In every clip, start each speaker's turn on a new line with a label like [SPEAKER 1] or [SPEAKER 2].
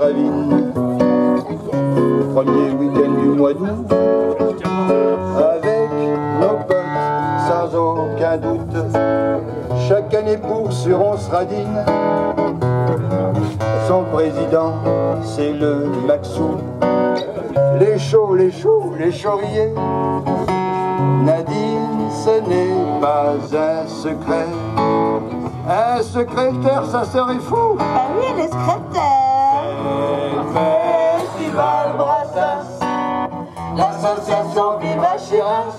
[SPEAKER 1] Gravine, premier week-end du mois d'août, avec nos potes sans aucun doute. Chaque année pour sur on se radine. Son président c'est le Maxou. Les chauds, les choux, les chauvriers. Nadine, ce n'est pas un secret. Un secrétaire, sa sœur est fou.
[SPEAKER 2] Ah oui, le secrétaire.
[SPEAKER 1] Festival Brassens, l'association Viva Chiras.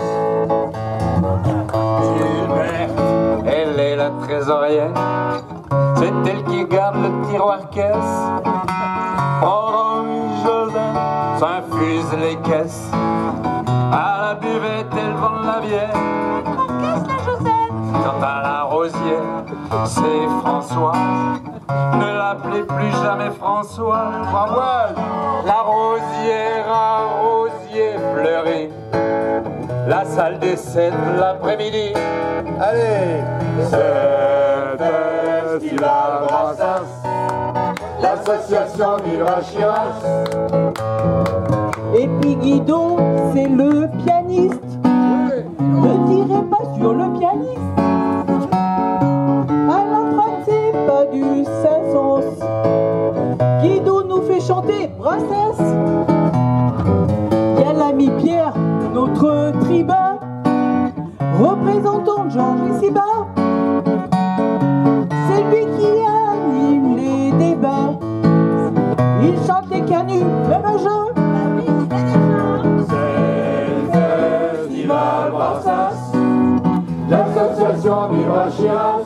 [SPEAKER 1] Gilberte, elle est la trésorière. C'est elle qui garde le tiroir caisse. Orange Joseph s'infuse les caisses. À la buvette, elle vend la bière.
[SPEAKER 2] Qu'est-ce la Josette?
[SPEAKER 1] Quant à la Rosière, c'est Françoise. Ne l'appelez plus jamais Françoise. Françoise, la Rosière à rosier fleuri. La salle des 7 l'après-midi. Allez, c'est Festival Brassens, l'association Vivra Chiras.
[SPEAKER 3] Et puis Guido, c'est le pianiste. Ne tirez pas sur le pianiste. À la trappe, c'est pas du Saint-Saëns. Guido nous fait chanter Brassens. Il y a l'ami Pierre, notre tribun, représentant de Georges Siba. C'est lui qui anime les débats. Il chante les canuts, même un jeu.
[SPEAKER 1] L'association Vivra Chiras.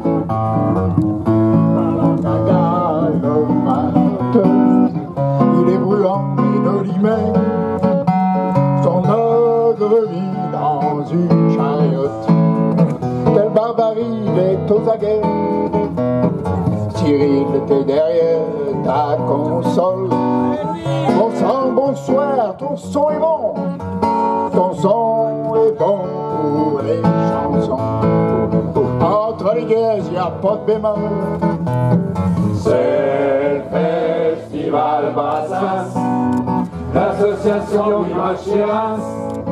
[SPEAKER 4] Il est brûlant, Minolimais. Son ogre vit dans une chariote. Quelle barbarie, il est aux aguets. Cyril, t'es derrière ta console. Bon sang, bonsoir, ton son est bon. Ton son est bon pour les chansons. Entre les gueuses, y a pas de bémol.
[SPEAKER 1] C'est le Festival Brassens, l'association Vivra Chiras.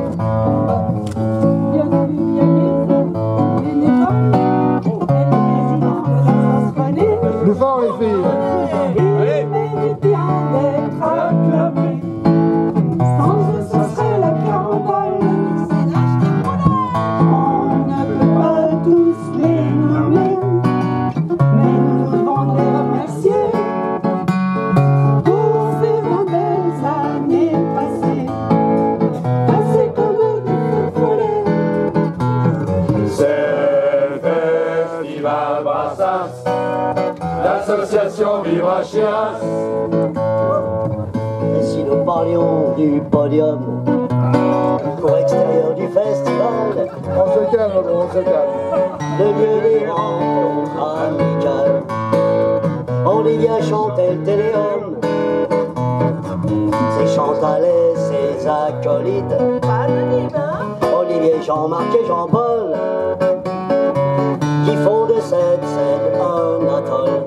[SPEAKER 1] Plus fort les filles.
[SPEAKER 3] Il mérite bien d'être acclamé. Sans eux, ce serait la carambole. On ne peut pas tous les nommer, mais nous devons les remercier pour ces 20 belles années passées, passées comme des feux follets.
[SPEAKER 1] C'est le Festival Brassens, l'association Vivra Chiras.
[SPEAKER 5] Et si nous parlions du podium, pour extérieur du festival,
[SPEAKER 1] On se calme, on se calme.
[SPEAKER 5] le lieu des rencontres amicales, on y vient chanter le téléhomme. C'est Chantal et ses acolytes,
[SPEAKER 2] Pas anonyme, hein?
[SPEAKER 5] Olivier, Jean-Marc et Jean-Paul, qui font de cette scène un atoll.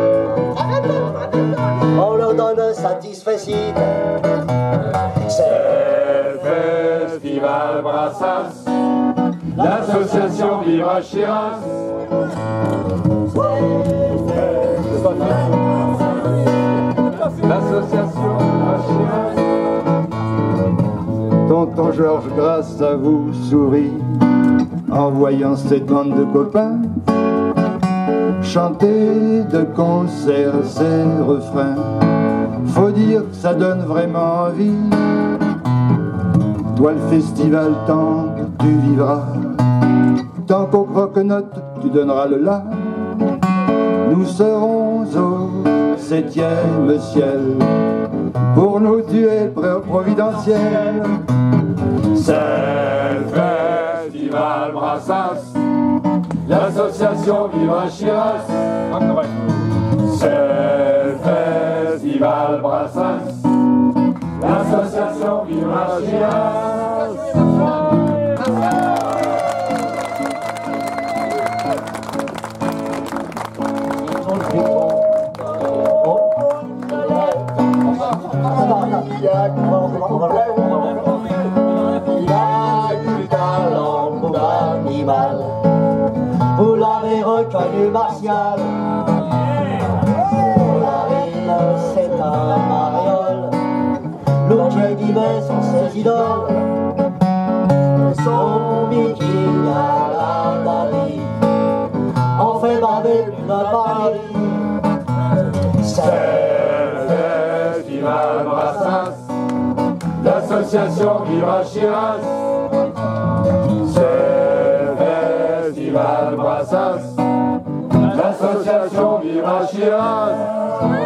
[SPEAKER 5] On leur donne un satisfecit.
[SPEAKER 1] C'est le Festival Brassens, l'association Vivra Chiras. L'association Vivra Chiras. Tonton Georges, grâce à vous, sourit en voyant cette bande de copains chanter de concert ces refrains. Faut dire que ça donne vraiment envie. Toi le festival, tant tu vivras, tant qu'au croque-note tu donneras le la. Nous serons au 7e ciel pour nos duels providentiels. C'est le Festival Brassens, l'association Vivra Chiras. C'est le Festival Brassens, l'association Vivra Chiras.
[SPEAKER 4] Il a du talent pour l'animal.
[SPEAKER 5] Vous l'avez reconnu, Martial. La ville, c'est un mariole. L'eau qui vivait sont ses idoles. Son meeting à la Dali en fait baver plus d'un Paris.
[SPEAKER 6] C'est le Festival Brassens, l'association Vivra Shiraz. C'est le Festival Brassens, l'association Vivra Shiraz.